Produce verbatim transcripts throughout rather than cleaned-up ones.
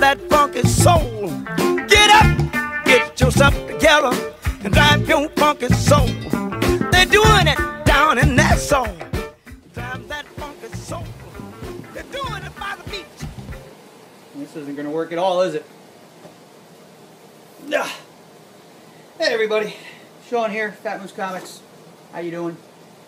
that funky soul. Get up, get yourself together, and drive your funky soul. They're doing it down in that soul. Drive that funky soul. They're doing it by the beach. This isn't going to work at all, is it? Ugh. Hey everybody, Sean here, Fat Moose Comics. How you doing?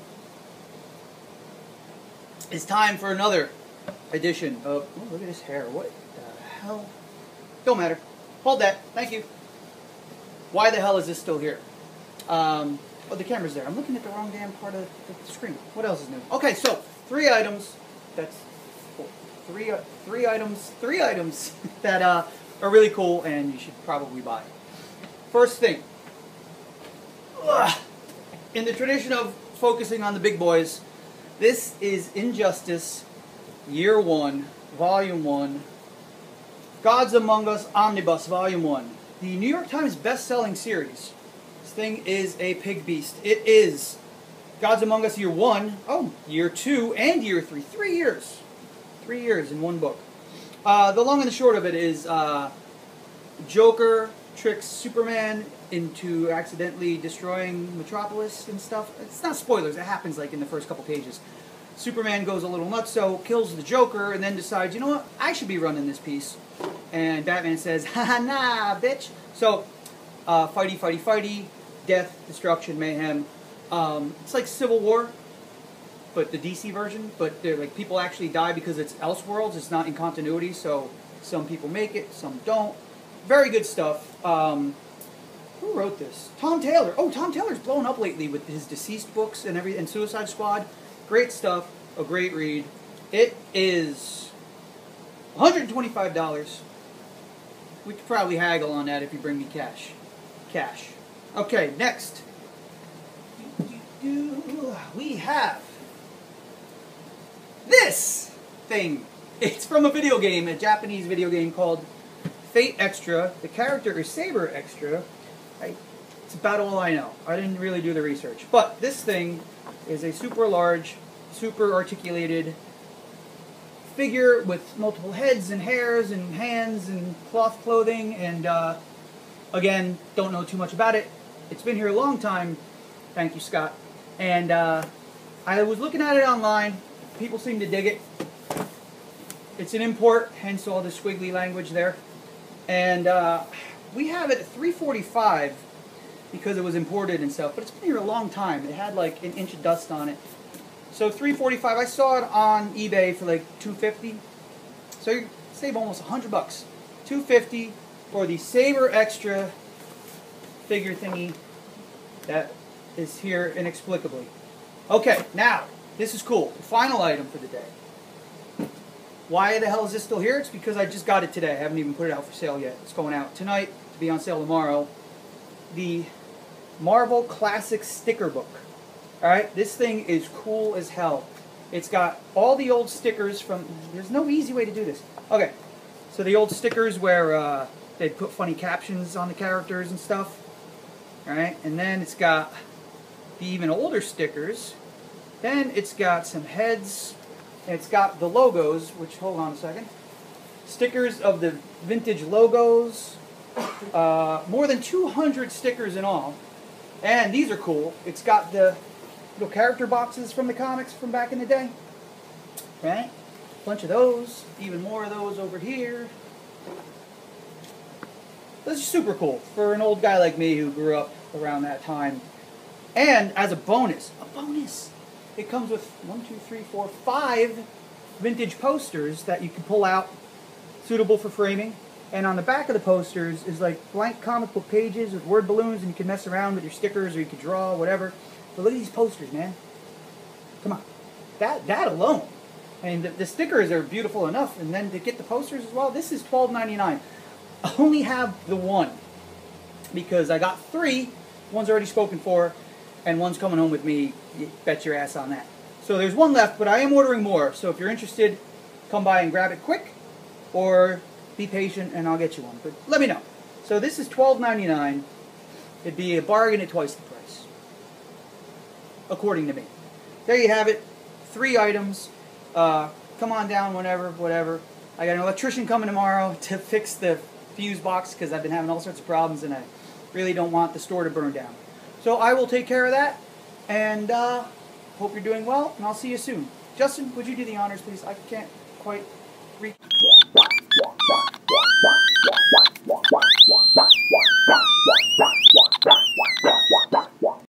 It's time for another edition of... Oh, look at his hair. What the hell? Don't matter. Hold that. Thank you. Why the hell is this still here? Um, oh, the camera's there. I'm looking at the wrong damn part of the screen. What else is new? Okay, so three items. That's four. Three, uh, three items. Three items that uh, are really cool and you should probably buy. First thing. Ugh. In the tradition of focusing on the big boys, this is Injustice, Year One, Volume One, Gods Among Us Omnibus, Volume One, the New York Times best-selling series. This thing is a pig beast. It is Gods Among Us Year One, oh, Year Two, and Year Three. Three years. Three years in one book. Uh, the long and the short of it is uh, Joker tricks Superman into accidentally destroying Metropolis and stuff. It's not spoilers, it happens like in the first couple pages. Superman goes a little nuts, so kills the Joker, and then decides, you know what, I should be running this piece. And Batman says, haha, nah, bitch. So, uh, fighty, fighty, fighty, death, destruction, mayhem. Um, it's like Civil War, but the D C version, but they're like people actually die because it's Elseworlds, it's not in continuity, so some people make it, some don't. Very good stuff. Um, who wrote this? Tom Taylor. Oh, Tom Taylor's blown up lately with his deceased books and every and Suicide Squad. Great stuff. A great read. It is one hundred twenty-five dollars. We could probably haggle on that if you bring me cash. Cash. Okay, next. We have this thing. It's from a video game, a Japanese video game called Fate Extra. The character is Saber Extra. I, it's about all I know. I didn't really do the research. But this thing is a super large, super articulated figure with multiple heads and hairs and hands and cloth clothing. And uh, again, don't know too much about it. It's been here a long time. Thank you, Scott. And uh, I was looking at it online. People seem to dig it. It's an import, hence all the squiggly language there. And uh, we have it at three forty-five because it was imported and stuff, but it's been here a long time. It had like an inch of dust on it. So three forty-five. I saw it on eBay for like two fifty. So you save almost a hundred bucks. two fifty for the Saber Extra figure thingy that is here inexplicably. Okay, now this is cool. The final item for the day. Why the hell is this still here? It's because I just got it today. I haven't even put it out for sale yet. It's going out tonight to be on sale tomorrow. The Marvel Classic Sticker Book. Alright, this thing is cool as hell. It's got all the old stickers from... There's no easy way to do this. Okay, so the old stickers where uh, they put funny captions on the characters and stuff. Alright, and then it's got the even older stickers. Then it's got some heads... It's got the logos, which, hold on a second, stickers of the vintage logos, uh, more than two hundred stickers in all, and these are cool. It's got the little character boxes from the comics from back in the day, right? A bunch of those, even more of those over here. This is super cool for an old guy like me who grew up around that time. And as a bonus, a bonus, it comes with one, two, three, four, five vintage posters that you can pull out, suitable for framing. And on the back of the posters is like blank comic book pages with word balloons, and you can mess around with your stickers or you can draw, whatever. But look at these posters, man. Come on. That that alone. And the, the stickers are beautiful enough, and then to get the posters as well, this is twelve ninety-nine. I only have the one because I got three. One's already spoken for, and one's coming home with me. You bet your ass on that. So there's one left, but I am ordering more. So if you're interested, come by and grab it quick, or be patient and I'll get you one. But let me know. So this is twelve ninety-nine. It'd be a bargain at twice the price, according to me. There you have it. Three items. Uh, come on down whenever, whatever. I got an electrician coming tomorrow to fix the fuse box because I've been having all sorts of problems and I really don't want the store to burn down. So I will take care of that, and uh, hope you're doing well, and I'll see you soon. Justin, would you do the honors, please? I can't quite reach.